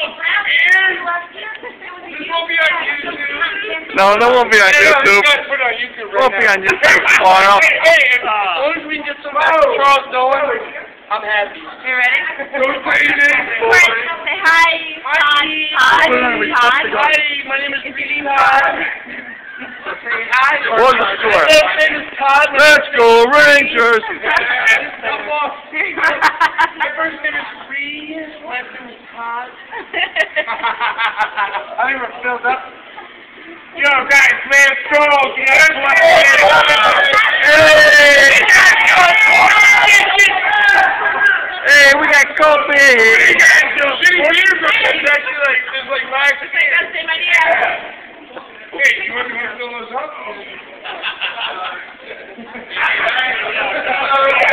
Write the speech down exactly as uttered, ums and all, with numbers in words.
This won't be on YouTube. No, no won't be on Hey, YouTube. you guys put it on YouTube right Won't now. be on YouTube tomorrow. Hey, hey, as long as we can get some Charles going, I'm happy. You ready? Don't say anything. Say hi. Hi. Hi. Hi. Hi, my name is Billy Todd. Say hi. What's the score? My name is Todd. Let's go Rangers! My first name is Reed. Last name is Todd. I even filled up. Yo, guys, let's go. Let's go. Hey! Hey, we got Kobe! Shitty beers are actually like, there's like Max. Hey, you want to fill those up?